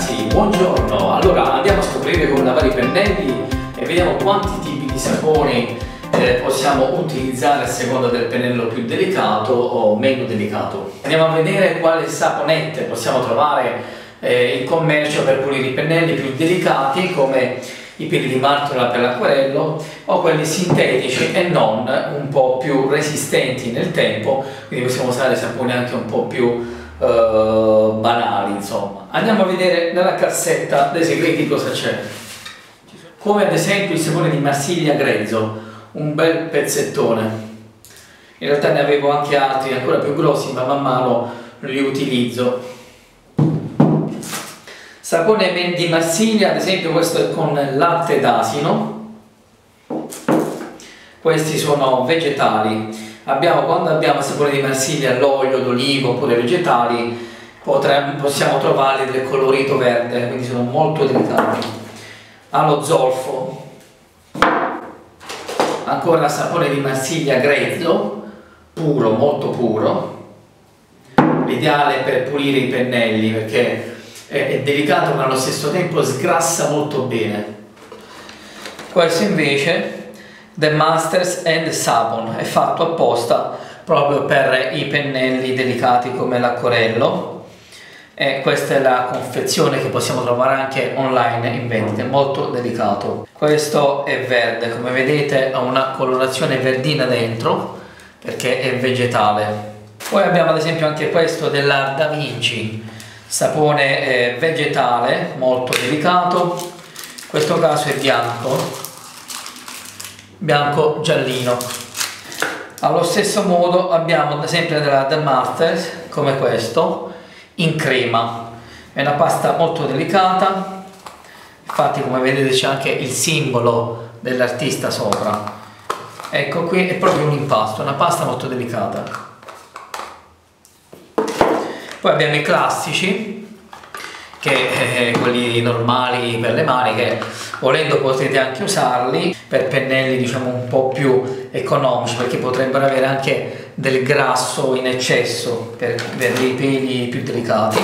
ragazzi, buongiorno! Allora andiamo a scoprire come lavare i pennelli e vediamo quanti tipi di saponi possiamo utilizzare a seconda del pennello più delicato o meno delicato. Andiamo a vedere quali saponette possiamo trovare in commercio per pulire i pennelli più delicati come i peli di martola per l'acquarello o quelli sintetici e non, un po' più resistenti nel tempo, quindi possiamo usare saponi anche un po' più banali, insomma. Andiamo a vedere nella cassetta dei segreti cosa c'è, come ad esempio il sapone di Marsiglia grezzo, un bel pezzettone. In realtà ne avevo anche altri ancora più grossi, ma man mano li utilizzo. Sapone di Marsiglia, ad esempio questo è con latte d'asino, questi sono vegetali. Quando abbiamo il sapone di Marsiglia, l'olio d'oliva oppure vegetali, possiamo trovarli del colorito verde, quindi sono molto delicati. Allo zolfo, ancora sapone di Marsiglia grezzo, puro, molto puro, l'ideale per pulire i pennelli perché è delicato ma allo stesso tempo sgrassa molto bene. Questo invece The Masters and Sapon è fatto apposta proprio per i pennelli delicati come l'acquarello e questa è la confezione che possiamo trovare anche online in vendita, è molto delicato. Questo è verde, come vedete ha una colorazione verdina dentro perché è vegetale. Poi abbiamo ad esempio anche questo della Da Vinci, sapone vegetale molto delicato, in questo caso è bianco giallino. Allo stesso modo abbiamo sempre della The Masters come questo in crema, è una pasta molto delicata, infatti come vedete c'è anche il simbolo dell'artista sopra. Ecco, qui è proprio un impasto, una pasta molto delicata. Poi abbiamo i classici, che quelli normali per le mani, che volendo potete anche usarli per pennelli diciamo un po' più economici, perché potrebbero avere anche del grasso in eccesso per dei peli più delicati.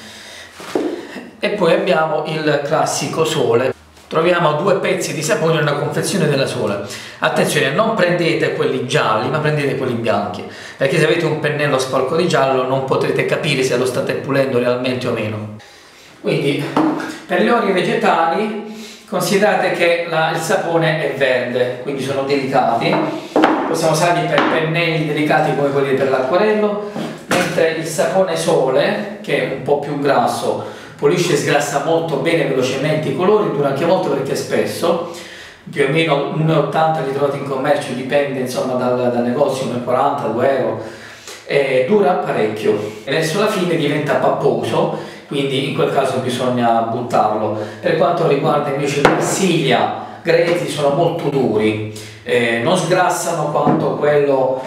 E poi abbiamo il classico sole. Troviamo 2 pezzi di sapone in una confezione della Sole. Attenzione, non prendete quelli gialli ma prendete quelli bianchi, perché se avete un pennello sporco di giallo non potrete capire se lo state pulendo realmente o meno. Quindi per le oli vegetali considerate che il sapone è verde, quindi sono delicati, possiamo usarli per pennelli delicati come quelli per l'acquarello, mentre il sapone sole, che è un po' più grasso, pulisce e sgrassa molto bene velocemente i colori, dura anche molto perché è spesso, più o meno 1,80 li trovate in commercio, dipende insomma dal negozio, 1,40, 2 euro, e dura parecchio. E verso la fine diventa papposo, quindi in quel caso bisogna buttarlo. Per quanto riguarda invece i Marsiglia grezzi sono molto duri, non sgrassano quanto quello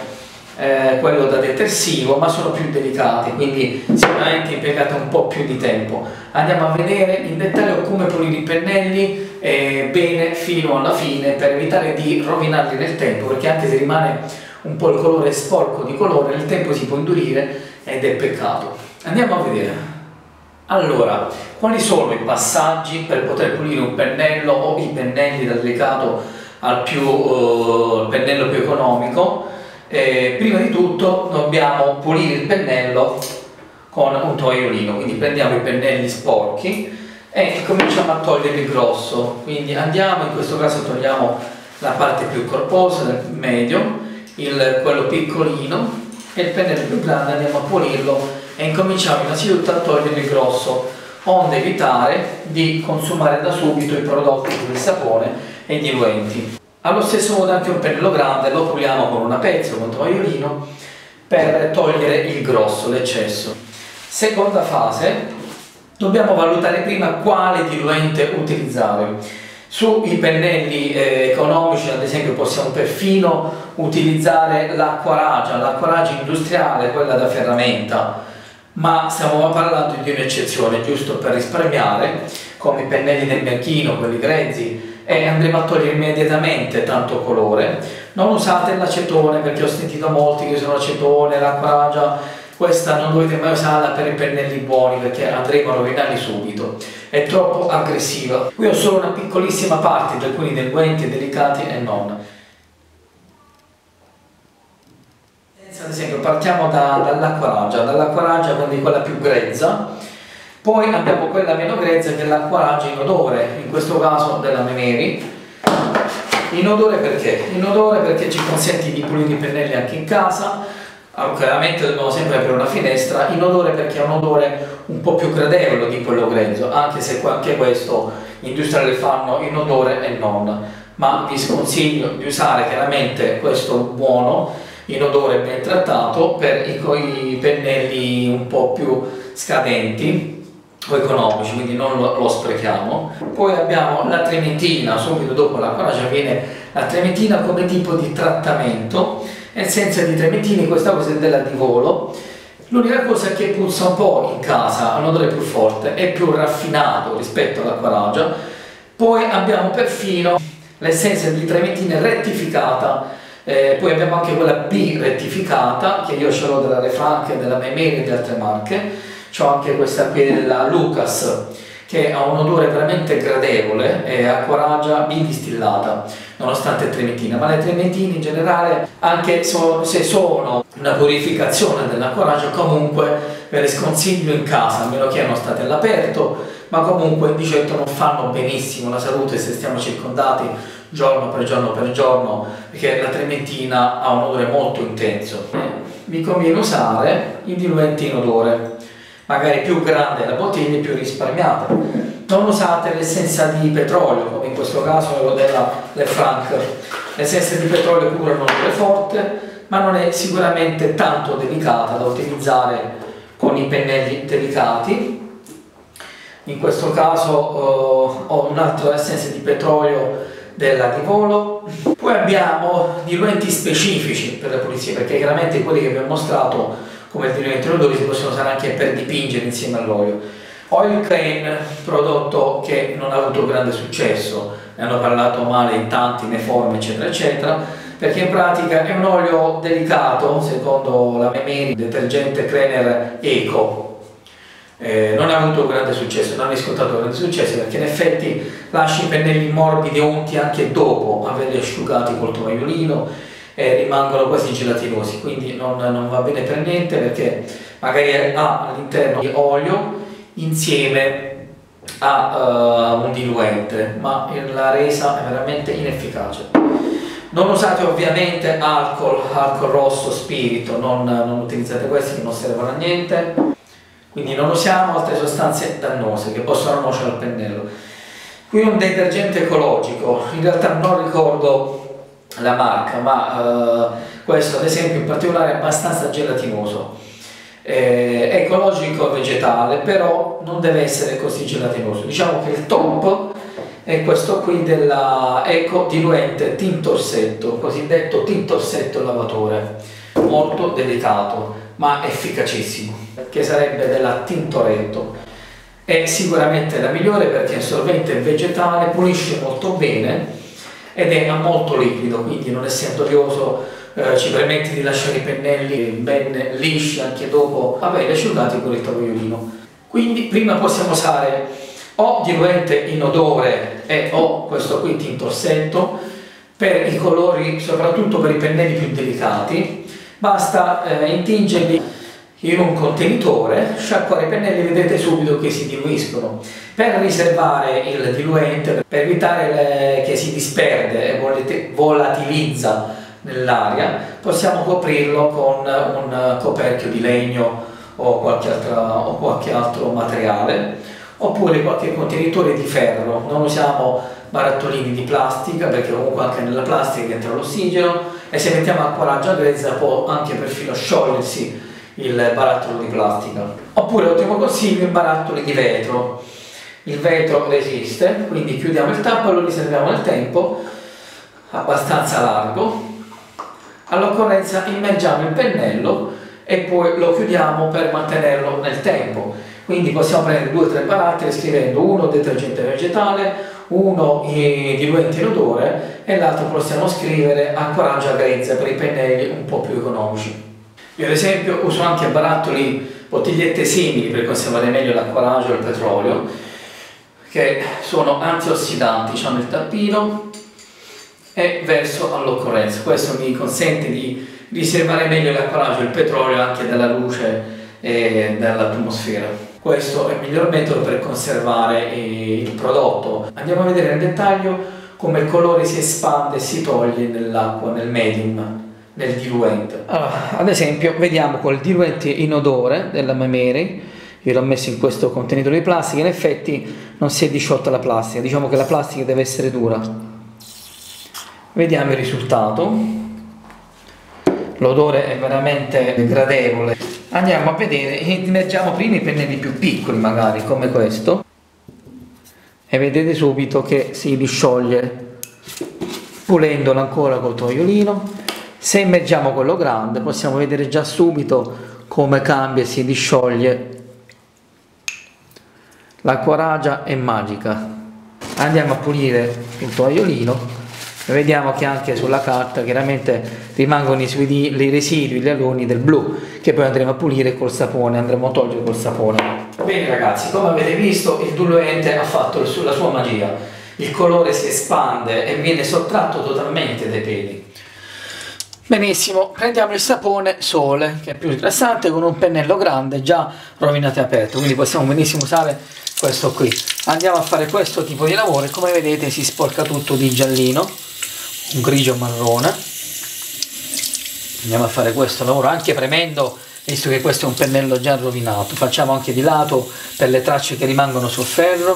da detersivo, ma sono più delicati, quindi sicuramente impiegate un po' più di tempo. Andiamo a vedere in dettaglio come pulire i pennelli bene fino alla fine per evitare di rovinarli nel tempo, perché anche se rimane un po' il colore sporco di colore nel tempo si può indurire ed è peccato. Andiamo a vedere. Allora, quali sono i passaggi per poter pulire un pennello o i pennelli dal delicato al pennello più economico? Prima di tutto dobbiamo pulire il pennello con un tovagliolino, quindi prendiamo i pennelli sporchi e cominciamo a togliere il grosso, quindi andiamo, in questo caso togliamo la parte più corposa del medio, quello piccolino, e il pennello più grande andiamo a pulirlo e incominciamo innanzitutto a togliere il grosso, onde evitare di consumare da subito i prodotti del sapone e i diluenti. Allo stesso modo anche un pennello grande lo puliamo con una pezza, con un tovagliolino, per togliere il grosso, l'eccesso. Seconda fase, dobbiamo valutare prima quale diluente utilizzare. Sui pennelli economici ad esempio possiamo perfino utilizzare l'acqua industriale, quella da ferramenta, ma stiamo parlando di un'eccezione, giusto per risparmiare, come i pennelli del bianchino, quelli grezzi, e andremo a togliere immediatamente tanto colore. Non usate l'acetone, perché ho sentito molti che usano l'acetone, l'acqua, questa non dovete mai usarla per i pennelli buoni perché andremo a rovinarli subito. è troppo aggressiva. Qui ho solo una piccolissima parte di alcuni delinquenti delicati e non. Ad esempio partiamo dall'acqua raggia, quindi quella più grezza, poi abbiamo quella meno grezza che è l'acqua raggia in odore, in questo caso della Memeri. In odore perché? In odore perché ci consente di pulire i pennelli anche in casa. Chiaramente dobbiamo sempre aprire una finestra. In odore perché è un odore un po' più gradevole di quello grezzo, anche se anche questo gli industriali fanno in odore e non, ma vi sconsiglio di usare chiaramente questo buono in odore ben trattato per i pennelli un po' più scadenti o economici, quindi non lo sprechiamo. Poi abbiamo la trementina, subito dopo l'acqua raggia viene la trementina come tipo di trattamento. Essenza di trementini, questa cosa è della Divolo. L'unica cosa è che puzza un po' in casa, ha un odore più forte, è più raffinato rispetto all'acqua raggia. Poi abbiamo perfino l'essenza di trementina rettificata, poi abbiamo anche quella B rettificata, che io ce l'ho della Refranche, della Memeri e di altre marche. C'ho anche questa qui della Lucas, che ha un odore veramente gradevole, è acqua raggia bidistillata, nonostante è trementina, ma le trementine in generale, anche se sono una purificazione dell'acqua raggia, comunque ve le sconsiglio in casa, a meno che non state all'aperto, ma comunque di certo non fanno benissimo la salute se stiamo circondati giorno per giorno per giorno, perché la trementina ha un odore molto intenso. Vi conviene usare i diluenti in odore, magari più grande la bottiglia, più risparmiate. Non usate l'essenza di petrolio, come in questo caso quello della Lefranc. L'essenza di petrolio cura un odore forte, ma non è sicuramente tanto delicata da utilizzare con i pennelli delicati. In questo caso ho un'altra essenza di petrolio della Divolo. Poi abbiamo diluenti specifici per le pulizie, perché chiaramente quelli che vi ho mostrato come il diluente in odore si possono usare anche per dipingere insieme all'olio. Oil Crane, prodotto che non ha avuto grande successo, ne hanno parlato male in tanti, nei forum eccetera eccetera, perché in pratica è un olio delicato, secondo la Memeri, detergente Cleaner Eco. Non ha avuto grande successo, non ha riscontrato grande successo perché in effetti lascia i pennelli morbidi e unti anche dopo averli asciugati col tovagliolino e rimangono quasi gelatinosi, quindi non va bene per niente, perché magari ha all'interno olio insieme a un diluente, ma la resa è veramente inefficace. Non usate ovviamente alcol rosso, spirito, non utilizzate questi che non servono a niente. Quindi non usiamo altre sostanze dannose che possono nuocere al pennello. Qui un detergente ecologico, in realtà non ricordo la marca, ma questo ad esempio in particolare è abbastanza gelatinoso. È ecologico vegetale, però non deve essere così gelatinoso. Diciamo che il top è questo qui della Eco Diluente Tintorsetto, cosiddetto tintorsetto lavatore, molto delicato ma efficacissimo, che sarebbe della Tintoretto. È sicuramente la migliore perché è un solvente vegetale, pulisce molto bene ed è molto liquido, quindi non essendo olioso ci permette di lasciare i pennelli ben lisci anche dopo averli asciugati con il tovagliolino. Quindi prima possiamo usare o diluente in odore o questo qui tintorsetto per i colori, soprattutto per i pennelli più delicati. Basta intingerli in un contenitore, sciacquare i pennelli, vedete subito che si diluiscono. Per riservare il diluente, per evitare che si disperde e volatilizza nell'aria, possiamo coprirlo con un coperchio di legno o qualche altro materiale, oppure qualche contenitore di ferro. Non usiamo barattolini di plastica, perché comunque anche nella plastica entra l'ossigeno e se mettiamo acqua raggia grezza può anche perfino sciogliersi il barattolo di plastica. Oppure, ottimo consiglio, i barattoli di vetro. Il vetro resiste, quindi chiudiamo il tappo e lo riserviamo nel tempo abbastanza largo. All'occorrenza immergiamo il pennello e poi lo chiudiamo per mantenerlo nel tempo. Quindi possiamo prendere 2 o 3 barattoli scrivendo uno detergente vegetale, uno diluente in odore e l'altro possiamo scrivere acqua raggia grezza per i pennelli un po' più economici. Io ad esempio uso anche barattoli, bottigliette simili per conservare meglio l'acqua raggia o il petrolio. che sono antiossidanti, hanno il tappino e verso all'occorrenza. Questo mi consente di riservare meglio l'acquaggio e il petrolio anche dalla luce e dall'atmosfera. Questo è il miglior metodo per conservare il prodotto. Andiamo a vedere nel dettaglio come il colore si espande e si toglie nell'acqua, nel medium, nel diluente. Allora, ad esempio, vediamo col diluente inodore della Maimeri. Io l'ho messo in questo contenitore di plastica, in effetti non si è disciolta la plastica, diciamo che la plastica deve essere dura. Vediamo il risultato. L'odore è veramente gradevole. Andiamo a vedere, immergiamo prima i pennelli più piccoli magari, come questo, e vedete subito che si discioglie pulendolo ancora col tovagliolino. Se immergiamo quello grande possiamo vedere già subito come cambia e si discioglie. L'acquaragia è magica. Andiamo a pulire il tovagliolino e vediamo che anche sulla carta chiaramente rimangono i residui, gli aloni del blu, che poi andremo a pulire col sapone, andremo a togliere col sapone. Bene ragazzi, come avete visto il diluente ha fatto la sua magia, il colore si espande e viene sottratto totalmente dai peli. Benissimo, prendiamo il sapone Sole, che è più sgrassante, con un pennello grande già rovinato e aperto, quindi possiamo benissimo usare questo qui. Andiamo a fare questo tipo di lavoro e come vedete si sporca tutto di giallino, un grigio marrone. Andiamo a fare questo lavoro anche premendo, visto che questo è un pennello già rovinato. Facciamo anche di lato per le tracce che rimangono sul ferro.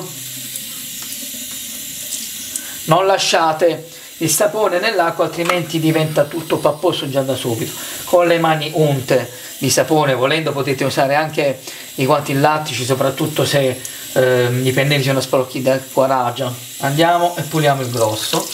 Non lasciate il sapone nell'acqua, altrimenti diventa tutto papposo già da subito. Con le mani unte di sapone, volendo potete usare anche i guanti lattici, soprattutto se i pennelli sono sporchi da acquaragia. Andiamo e puliamo il grosso.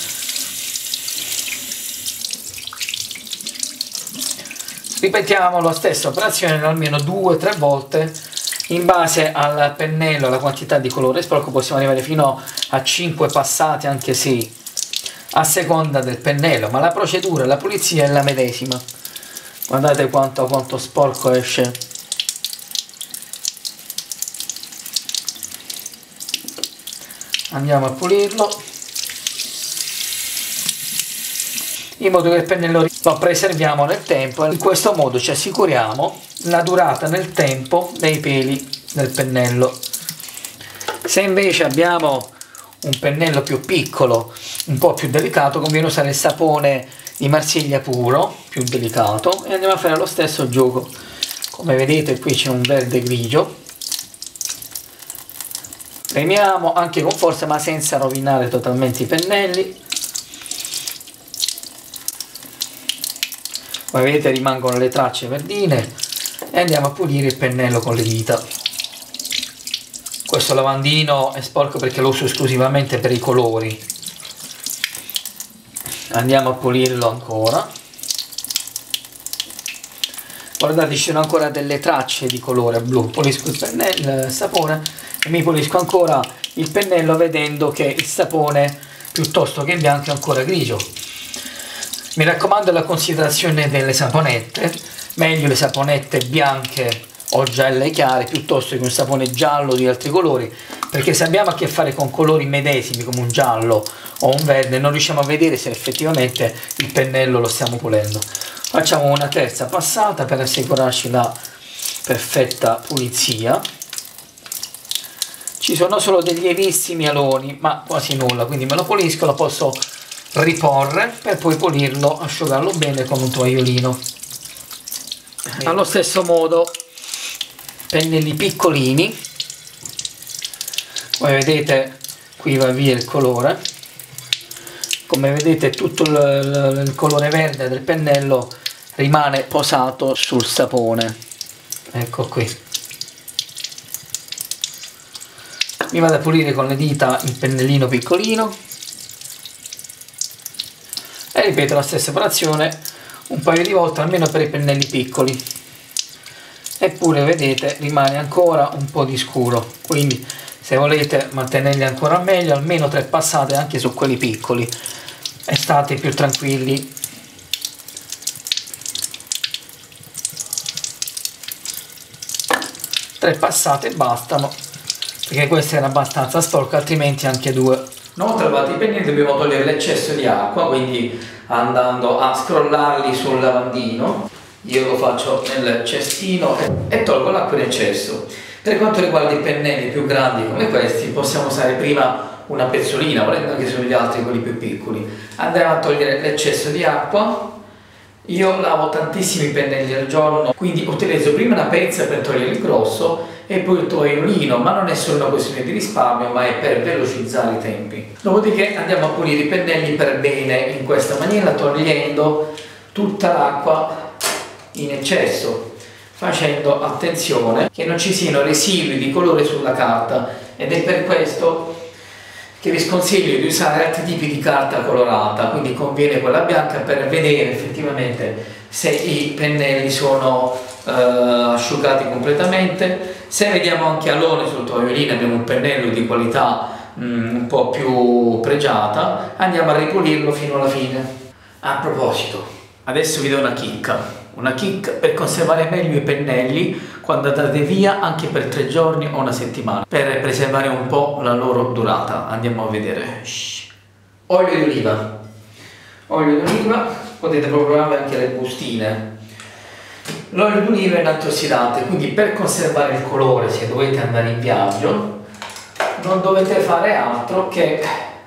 Ripetiamo la stessa operazione almeno 2-3 volte in base al pennello, alla quantità di colore sporco. Possiamo arrivare fino a 5 passate, anche se a seconda del pennello, ma la procedura, la pulizia è la medesima. Guardate quanto sporco esce. Andiamo a pulirlo in modo che il pennello lo preserviamo nel tempo, e in questo modo ci assicuriamo la durata nel tempo dei peli del pennello. Se invece abbiamo un pennello più piccolo, un po' più delicato, conviene usare il sapone di Marsiglia puro, più delicato, e andiamo a fare lo stesso gioco. Come vedete qui c'è un verde grigio. Premiamo anche con forza, ma senza rovinare totalmente i pennelli. Come vedete rimangono le tracce verdine e andiamo a pulire il pennello con le dita. Questo lavandino è sporco perché lo uso esclusivamente per i colori. Andiamo a pulirlo ancora. Guardate, ci sono ancora delle tracce di colore blu. Pulisco il pennello, il sapone, e mi pulisco ancora il pennello vedendo che il sapone piuttosto che bianco è ancora grigio. Mi raccomando la considerazione delle saponette, meglio le saponette bianche o gialle chiare piuttosto che un sapone giallo di altri colori, perché se abbiamo a che fare con colori medesimi come un giallo o un verde non riusciamo a vedere se effettivamente il pennello lo stiamo pulendo. Facciamo una terza passata per assicurarci la perfetta pulizia. Ci sono solo dei lievissimi aloni, ma quasi nulla, quindi me lo pulisco, lo posso riporre per poi pulirlo, asciugarlo bene con un tovagliolino. Allo stesso modo pennelli piccolini, come vedete qui va via il colore, come vedete tutto il colore verde del pennello rimane posato sul sapone. Ecco qui. Mi vado a pulire con le dita il pennellino piccolino e ripeto la stessa operazione un paio di volte almeno per i pennelli piccoli. Eppure vedete rimane ancora un po' di scuro, quindi se volete mantenerli ancora meglio almeno 3 passate anche su quelli piccoli e state più tranquilli. Tre passate bastano perché questa era abbastanza sporca, altrimenti anche 2. Una volta lavati i pennelli dobbiamo togliere l'eccesso di acqua, quindi andando a scrollarli sul lavandino. Io lo faccio nel cestino e tolgo l'acqua in eccesso. Per quanto riguarda i pennelli più grandi come questi, possiamo usare prima una pezzolina, volendo anche sugli altri, quelli più piccoli. Andiamo a togliere l'eccesso di acqua. Io lavo tantissimi pennelli al giorno, quindi utilizzo prima una pezza per togliere il grosso e poi il tovagliolino, ma non è solo una questione di risparmio, ma è per velocizzare i tempi. Dopodiché andiamo a pulire i pennelli per bene in questa maniera, togliendo tutta l'acqua in eccesso, facendo attenzione che non ci siano residui di colore sulla carta, ed è per questo che vi sconsiglio di usare altri tipi di carta colorata, quindi conviene quella bianca per vedere effettivamente se i pennelli sono asciugati completamente. Se vediamo anche alone sul tovagliolino, abbiamo un pennello di qualità un po' più pregiata, andiamo a ripulirlo fino alla fine. A proposito, adesso vi do una chicca per conservare meglio i pennelli quando andate via anche per 3 giorni o una settimana, per preservare un po' la loro durata. Andiamo a vedere. Olio di oliva. Olio di oliva, potete provare anche le bustine. L'olio di oliva è un antiossidante, quindi per conservare il colore, se dovete andare in viaggio, non dovete fare altro che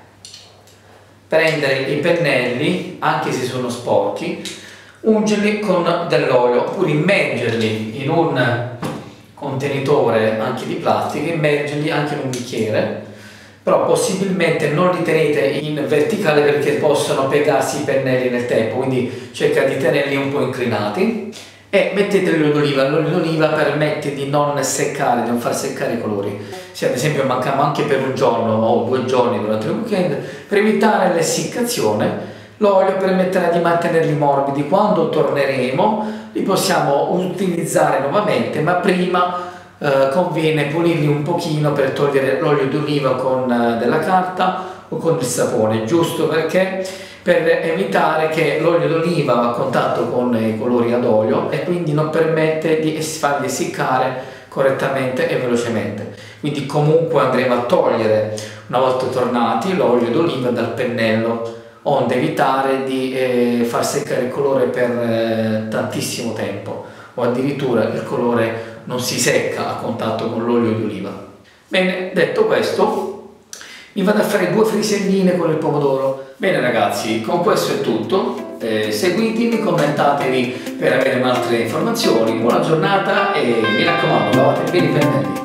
prendere i pennelli, anche se sono sporchi, ungerli con dell'olio, oppure immergerli in un contenitore anche di plastica, immergerli anche in un bicchiere, però possibilmente non li tenete in verticale perché possono piegarsi i pennelli nel tempo, quindi cercate di tenerli un po' inclinati e mettete l'olio d'oliva. L'olio d'oliva permette di non seccare, di non far seccare i colori. Se ad esempio mancano anche per un giorno o 2 giorni durante il weekend, per evitare l'essiccazione, l'olio permetterà di mantenerli morbidi. Quando torneremo li possiamo utilizzare nuovamente, ma prima conviene pulirli un pochino per togliere l'olio d'oliva con della carta o con il sapone, giusto perché per evitare che l'olio d'oliva va a contatto con i colori ad olio e quindi non permette di farli essiccare correttamente e velocemente. Quindi comunque andremo a togliere, una volta tornati, l'olio d'oliva dal pennello, onde evitare di far seccare il colore per tantissimo tempo, o addirittura il colore non si secca a contatto con l'olio di oliva. Bene, detto questo, mi vado a fare 2 friselline con il pomodoro. Bene ragazzi, con questo è tutto. Seguitemi, commentatevi per avere altre informazioni. Buona giornata e mi raccomando, lavate bene i pennelli.